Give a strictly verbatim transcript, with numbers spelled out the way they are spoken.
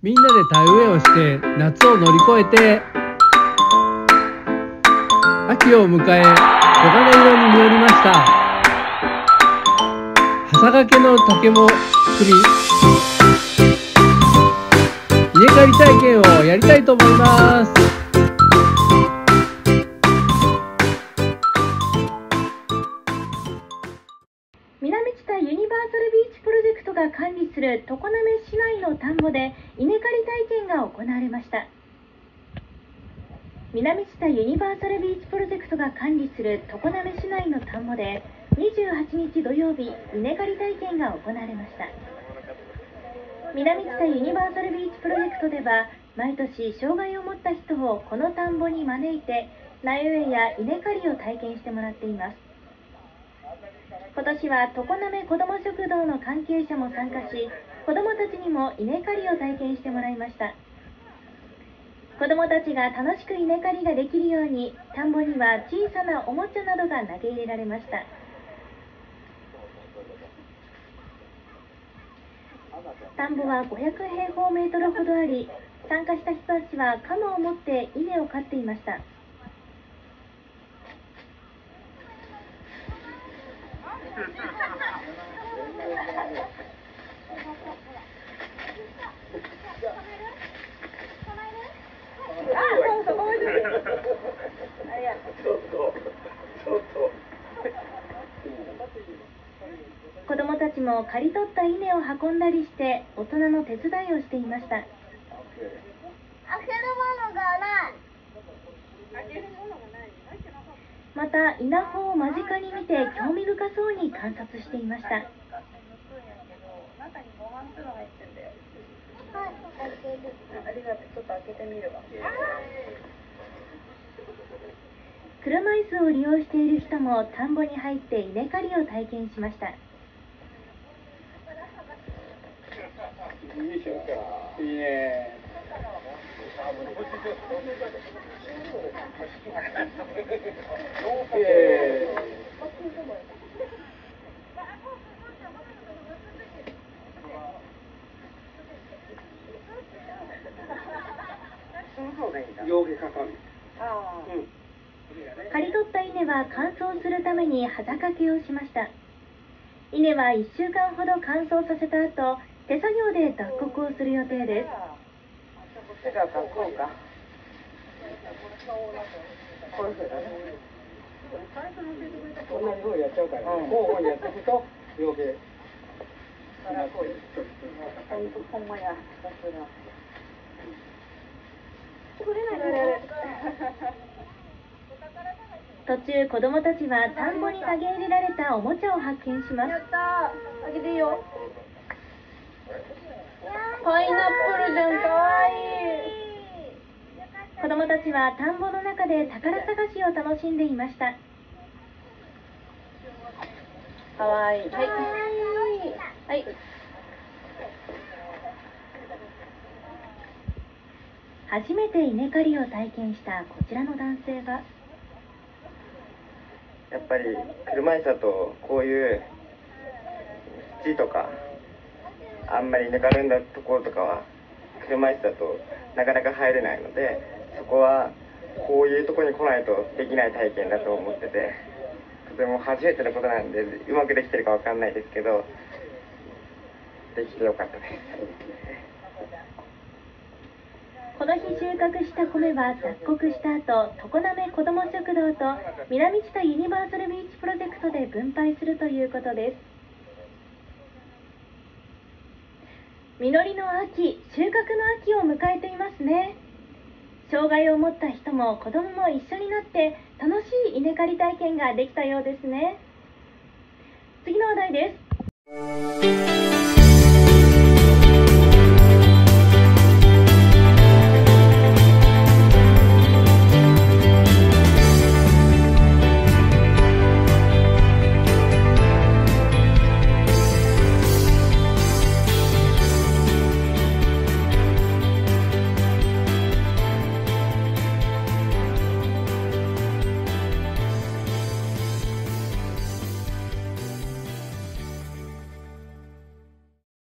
みんなで田植えをして夏を乗り越えて秋を迎え黄金色に実りました。朝掛けの竹も作り稲刈り体験をやりたいと思います。 南知多ユニバーサルビーチプロジェクトが管理する常滑市内の田んぼで稲刈り体験が行われました。南知多ユニバーサルビーチプロジェクトが管理する常滑市内の田んぼでにじゅうはちにち土曜日、稲刈り体験が行われました。南知多ユニバーサルビーチプロジェクトでは毎年障害を持った人をこの田んぼに招いて苗植えや稲刈りを体験してもらっています。今年は常滑こども食堂の関係者も参加し、子どもたちにも稲刈りを体験してもらいました。子どもたちが楽しく稲刈りができるように、田んぼには小さなおもちゃなどが投げ入れられました。田んぼはごひゃくへいほうメートルほどあり、参加した人たちは鎌を持って稲を刈っていました。子どもたちも刈り取った稲を運んだりして大人の手伝いをしていました。 開けるものがない。 また稲穂を間近に見て興味深そうに観察していました。 中にごまん粒入ってんだよ。はい、開ける。 ありがとう。ちょっと開けてみるわ。 車椅子を利用している人も田んぼに入って稲刈りを体験しました。 いいでしょ。いいね。 刈り取った稲は乾燥するために端掛けをしました。稲はいっしゅうかんほど乾燥させた後、手作業で脱穀をする予定です。 手がこうか。こういうふうだね。 こんなにふうやっちゃうから、交互にやっていくと余計。 ほんまや。 途中、子どもたちは田んぼに投げ入れられたおもちゃを発見します。 やったー。あげていいよ。パイナップルじゃん、かわいい。 子どもたちは田んぼの中で宝探しを楽しんでいました。 かわいい。はい。はい。 初めて稲刈りを体験したこちらの男性は、 やっぱり車椅子だとこういう土とかあんまりぬかるんだところとかは車椅子だとなかなか入れないので、そこはこういうところに来ないとできない体験だと思ってて、とても初めてのことなんでうまくできてるかわかんないですけど、できてよかったです。 この日収穫した米は脱穀した後、常滑こども食堂と南知多ユニバーサルビーチプロジェクトで分配するということです。実りの秋、収穫の秋を迎えていますね。障害を持った人も子どもも一緒になって楽しい稲刈り体験ができたようですね。次の話題です。